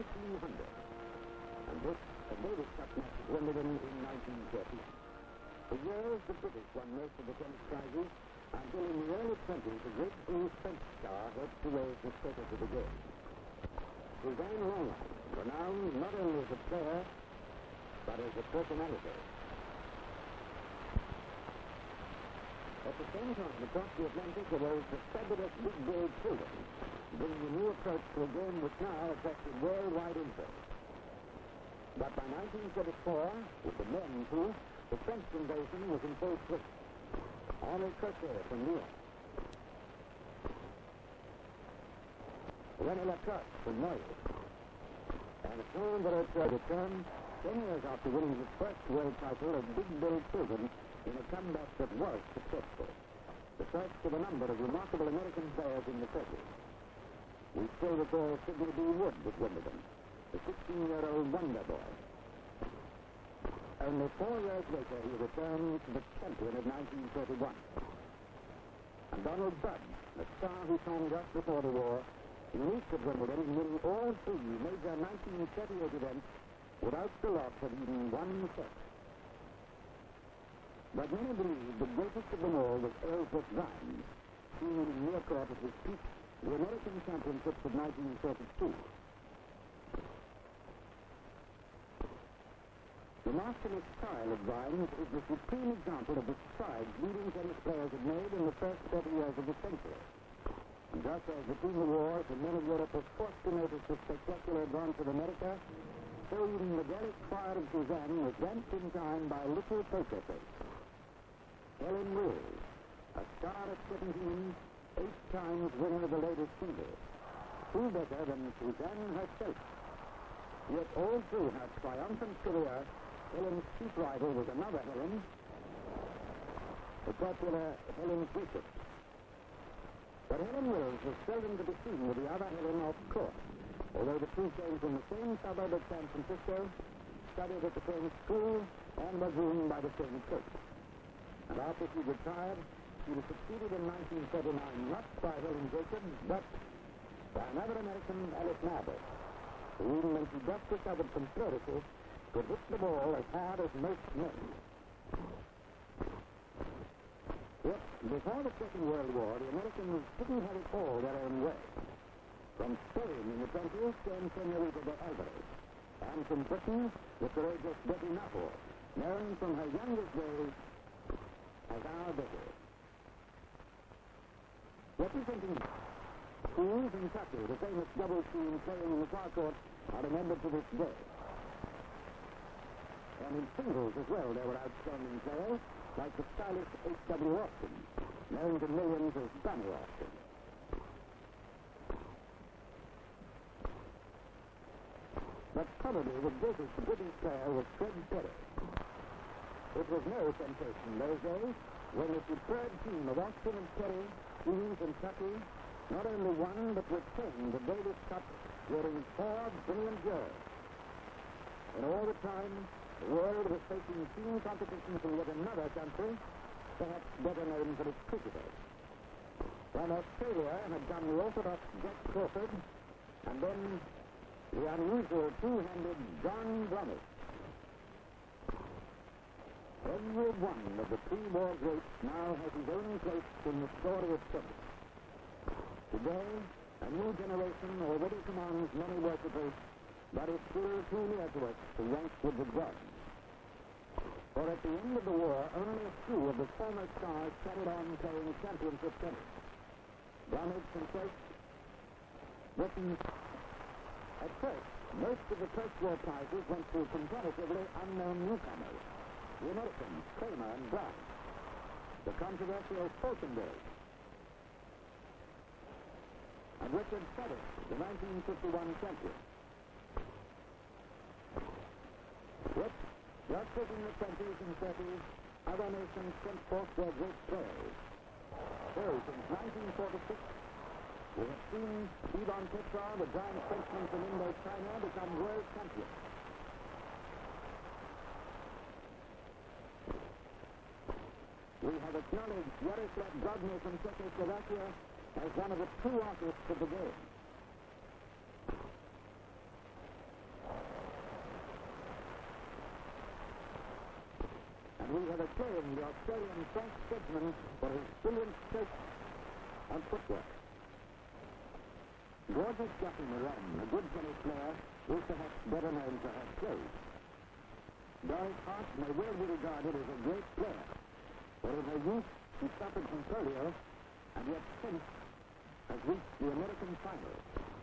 1900. And this, the Davis Cup match at Wimbledon in 1930. For years, the British won most of the tennis prizes, until in the early 20s, a great British French star helped to raise the status of the game. Suzanne Longline, renowned not only as a player, but as a personality. At the same time, across the Atlantic arose the fabulous big-billed children, bringing a new approach to a game which now attracted worldwide interest. But by 1934, with the men too, the French invasion was in full swing. Henri Crochet from Lyon. René Lacrosse from Neuilly. And Jean Barreto returned 10 years after winning his first world title of big-billed children in a comeback that was successful. The first of a number of remarkable American players in the 30s. We still recall Sidney B. Wood at Wimbledon, the 16-year-old wonder boy. Only 4 years later, he returned to the champion of 1931. And Donald Budd, the star who shone just before the war, reached at Wimbledon, winning all 3 major 1938 events without the loss of even one set. But many believe the greatest of them all was Ellsworth Vines, seen in near court at his peak, the American Championships of 1932. The masterly style of Vines is the supreme example of the strides leading tennis players had made in the first 30 years of the century. And just as between the wars the men of Europe were forced to notice the spectacular advance of America, so even the Gallic fire of Suzanne was damped in time by a little poker face. Helen Wills, a star at 17, 8 times winner of the ladies' singles. Who better than Suzanne herself? Yet all through her triumphant career, Helen's chief rival was another Helen, the popular Helen Griffith. But Helen Wills was seldom to be seen with the other Helen off court, although the two came from the same suburb of San Francisco, studied at the same school, and were groomed by the same coach. And after she retired, she was succeeded in 1939 not by Helen Jacobs, but by another American, Alice Marble, who, even when she just recovered from sclerosis, could hit the ball as hard as most men. Yet, before the Second World War, the Americans didn't have it all their own way. From Spain in the 20s came Senorita de Alvarez, and from Britain, the courageous Betty Napper, known from her youngest days as our Betty. Representing Queens and Kentucky, the famous double team playing in the far court are remembered to this day. And in singles as well, there were outstanding players, like the stylish H.W. Austin, known to millions as Bunny Austin. But probably the greatest British player was Fred Perry. It was no sensation those days when the superb team of Austin and Perry, Queens and Kentucky, not only won but retained the Davis Cup during 4 brilliant years. And all the time, the world was facing keen competition from yet another country, perhaps better known for its cricketers. When Australia had done the orthodox Jack Crawford, and then the unusual two-handed John Bromwich. Every one of the pre-war greats now has his own place in the story of tennis. Today, a new generation already commands many worshippers, but is still too near to us to rank with the gods. For at the end of the war, only a few of the former stars carried on playing championship tennis. Bromwich and Chase, Britain. At first, most of the post-war prizes went to comparatively unknown newcomers, the Americans, Kramer and Brown, the controversial Falkenberg, and Richard Pettis, the 1951 champion. Yet, just as in the 20s and 30s, other nations sent forth their great players. So, since 1946, we have seen Ivan Petrov, the giant Frenchman from Indochina, become world champion. We have acknowledged Yaroslav Grodny from Czechoslovakia as one of the true artists of the game. we have acclaimed the Australian Frank Sedgman for his brilliant stroke and footwork. Gorgeous Jackie Moran, a good tennis player, is perhaps better known for her clothes. Doris Hart may well be regarded as a great player, for in her youth she suffered from polio, and yet since has reached the American final.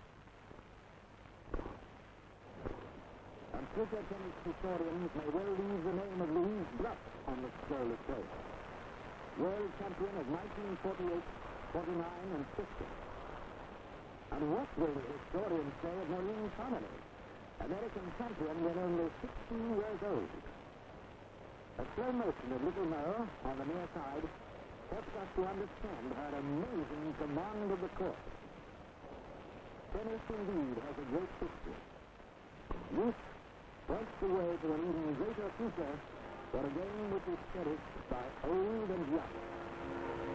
And future tennis historians may well leave the name of Louise Bluff on the scroll of fame. World champion of 1948, 49, and 50. And what will the historians say of Maureen Connolly, American champion when only 16 years old? A slow motion of Little Mo on the near side helps us to understand her amazing command of the court. Tennis indeed has a great history. Youth points the way to an even greater future for a game which is cherished by old and young.